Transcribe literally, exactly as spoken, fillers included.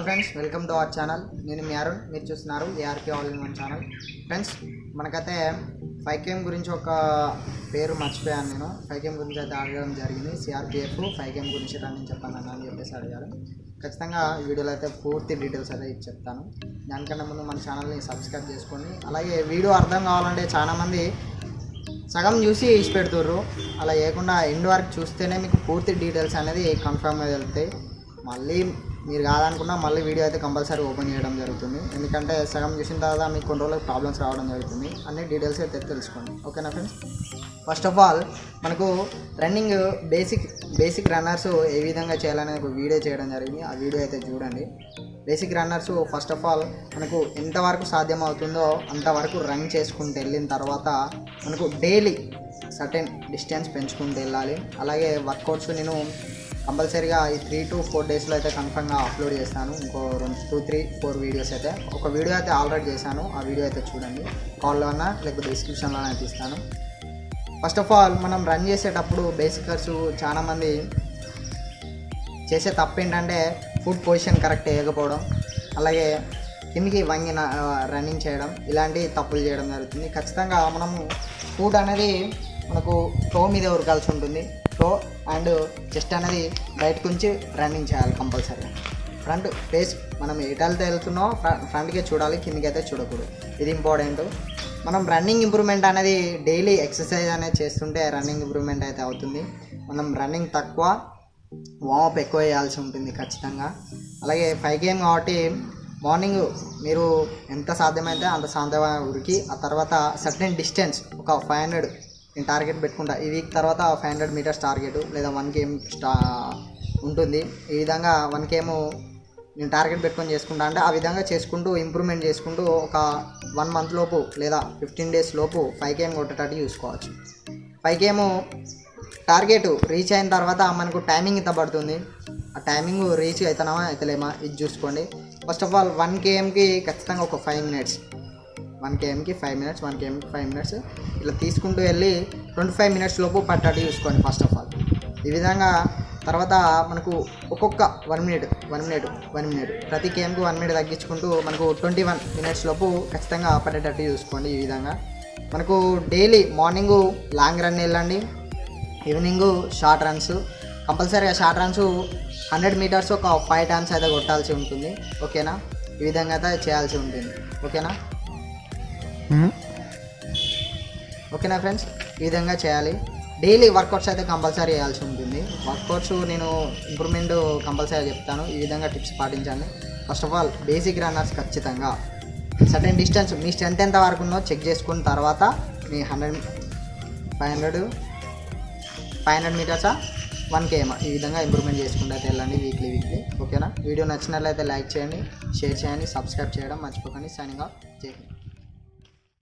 Friends, welcome to our channel. నేను మీ అరుణ్, మీరు చూస్తున్నారు ARK all in one channel. Friends, మనకైతే ఫైవ్ కేఎం గురించి ఒక పేరు మర్చిపోయాను. నేను ఫైవ్ కేఎం గురించి అయితే అడగడం జరిగింది. సిఆర్పిఎఫ్ ఫైవ్ కేఎం గురించి రన్నింగ్ చెప్పాను అని చెప్పేసి అడిగారు. ఖచ్చితంగా ఈ వీడియోలో అయితే పూర్తి డీటెయిల్స్ అయితే ఇచ్చి చెప్తాను. దానికన్నా ముందు మన ఛానల్ని సబ్స్క్రైబ్ చేసుకోండి. అలాగే వీడియో అర్థం కావాలంటే చాలామంది సగం చూసి ఇచ్చి పెడుతుర్రు. అలా చేయకుండా ఎండ్ వరకు చూస్తేనే మీకు పూర్తి డీటెయిల్స్ అనేది కన్ఫర్మ్గా వెళ్తాయి. మళ్ళీ మీరు కాదనుకున్నా మళ్ళీ వీడియో అయితే కంపల్సరీ ఓపెన్ చేయడం జరుగుతుంది. ఎందుకంటే సగం చూసిన తర్వాత మీకు కొన్ని రోజులకు ప్రాబ్లమ్స్ రావడం జరుగుతుంది. అన్ని డీటెయిల్స్ అయితే తెలుసుకోండి. ఓకేనా ఫ్రెండ్స్? ఫస్ట్ ఆఫ్ ఆల్ మనకు రన్నింగ్ బేసిక్ బేసిక్ రన్నర్స్ ఏ విధంగా చేయాలనే ఒక వీడియో చేయడం జరిగింది. ఆ వీడియో అయితే చూడండి. Basic runners first of all మనకు ఎంతవరకు సాధ్యమవుతుందో అంతవరకు రన్ చేసుకుంటూ వెళ్ళిన తర్వాత మనకు డైలీ సర్టెన్ డిస్టెన్స్ పెంచుకుంటూ వెళ్ళాలి. అలాగే వర్కౌట్స్ నేను కంపల్సరీగా ఈ త్రీ టు ఫోర్ డేస్లో అయితే కన్ఫర్మ్గా అప్లోడ్ చేస్తాను. ఇంకో రెండు టూ త్రీ ఫోర్ వీడియోస్ అయితే ఒక వీడియో అయితే ఆల్రెడీ చేశాను. ఆ వీడియో అయితే చూడండి. కాల్లో అన్నా లేకపోతే డిస్క్రిప్షన్లో అయితే ఇస్తాను. ఫస్ట్ ఆఫ్ ఆల్ మనం రన్ చేసేటప్పుడు బేసికర్స్ చాలామంది చేసే తప్పు ఏంటంటే ఫుడ్ పొజిషన్ కరెక్ట్ వేయకపోవడం, అలాగే కిందికి వంగి రన్నింగ్ చేయడం, ఇలాంటి తప్పులు చేయడం జరుగుతుంది. ఖచ్చితంగా మనము ఫుడ్ అనేది మనకు టో మీద ఉరకాల్సి ఉంటుంది. టో అండ్ చెస్ట్ అనేది బయటకు ఉంచి రన్నింగ్ చేయాలి కంపల్సరీ. ఫ్రంట్ ఫేస్ మనం ఎటాలతో వెళ్తున్నామో ఫ్రంట్కే చూడాలి, కిందికి అయితే చూడకూడదు. ఇది ఇంపార్టెంట్. మనం రన్నింగ్ ఇంప్రూవ్మెంట్ అనేది డైలీ ఎక్సర్సైజ్ అనేది చేస్తుంటే రన్నింగ్ ఇంప్రూవ్మెంట్ అయితే అవుతుంది. మనం రన్నింగ్ తక్కువ, వార్మప్ ఎక్కువ చేయాల్సి ఉంటుంది ఖచ్చితంగా. అలాగే ఫైవ్ కేఎం కాబట్టి మార్నింగ్ మీరు ఎంత సాధ్యమైతే అంత సాధ్యమైన ఉరికి ఆ తర్వాత సర్టెన్ డిస్టెన్స్ ఒక ఫైవ్ హండ్రెడ్ నేను టార్గెట్ పెట్టుకుంటా. ఈ వీక్ తర్వాత ఫైవ్ హండ్రెడ్ మీటర్స్ టార్గెట్ లేదా వన్ కేఎం స్టా ఉంటుంది. ఈ విధంగా వన్ కేఎం నేను టార్గెట్ పెట్టుకొని చేసుకుంటా. అంటే ఆ విధంగా చేసుకుంటూ ఇంప్రూవ్మెంట్ చేసుకుంటూ ఒక వన్ మంత్ లోపు లేదా ఫిఫ్టీన్ డేస్ లోపు ఫైవ్ కేఎం కొట్టేటట్టు చూసుకోవచ్చు. ఫైవ్ కేఎం టార్గెట్ రీచ్ అయిన తర్వాత మనకు టైమింగ్ ఇంత పడుతుంది. ఆ టైమింగ్ రీచ్ అవుతున్నామా అవుతలేమా ఇది చూసుకోండి. ఫస్ట్ ఆఫ్ ఆల్ వన్ కేఎంకి ఖచ్చితంగా ఒక ఫైవ్ మినిట్స్ వన్ కేఎంకి ఫైవ్ మినిట్స్ వన్ కేఎంకి ఫైవ్ మినిట్స్ ఇలా తీసుకుంటూ వెళ్ళి ట్వంటీ ఫైవ్ మినిట్స్ లోపు పట్టట్టు చూసుకోండి ఫస్ట్ ఆఫ్ ఆల్. ఈ విధంగా తర్వాత మనకు ఒక్కొక్క one minute one minute one minute ప్రతి కేఎంకి వన్ మినిట్ తగ్గించుకుంటూ మనకు ట్వంటీ వన్ మినిట్స్ లోపు ఖచ్చితంగా పట్టేటట్టు చూసుకోండి. ఈ విధంగా మనకు డైలీ మార్నింగు లాంగ్ రన్ వెళ్ళండి, ఈవినింగ్ షార్ట్ రన్స్. కంపల్సరీగా షార్ట్ రన్స్ హండ్రెడ్ మీటర్స్ ఒక ఫైవ్ టైమ్స్ అయితే కొట్టాల్సి ఉంటుంది. ఓకేనా? ఈ విధంగా అయితే చేయాల్సి ఉంటుంది. ఓకేనా ఓకేనా ఫ్రెండ్స్? ఈ విధంగా చేయాలి. డైలీ వర్కౌట్స్ అయితే కంపల్సరీ చేయాల్సి ఉంటుంది. వర్కౌట్స్ నేను ఇంప్రూవ్మెంట్ కంపల్సరీ చెప్తాను. ఈ విధంగా టిప్స్ పాటించండి. First of all basic runners ఖచ్చితంగా సర్టెన్ డిస్టెన్స్ మీ స్ట్రెంత్ ఎంత వరకు ఉందో చెక్ చేసుకున్న తర్వాత మీ hundred five hundred five hundred మీటర్సా వన్ కేఎం ఈ విధంగా ఇంప్రూవ్మెంట్ చేసుకుంటూ అయితే వెళ్ళండి వీక్లీ వీక్లీ. ఓకేనా? వీడియో నచ్చినట్లయితే లైక్ చేయండి, షేర్ చేయండి, సబ్స్క్రైబ్ చేయడం మర్చిపోకండి. Signing off. జై హింద్.